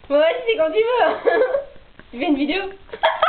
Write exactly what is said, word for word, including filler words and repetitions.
Bon, vas-y, c'est quand tu veux. Tu fais une vidéo.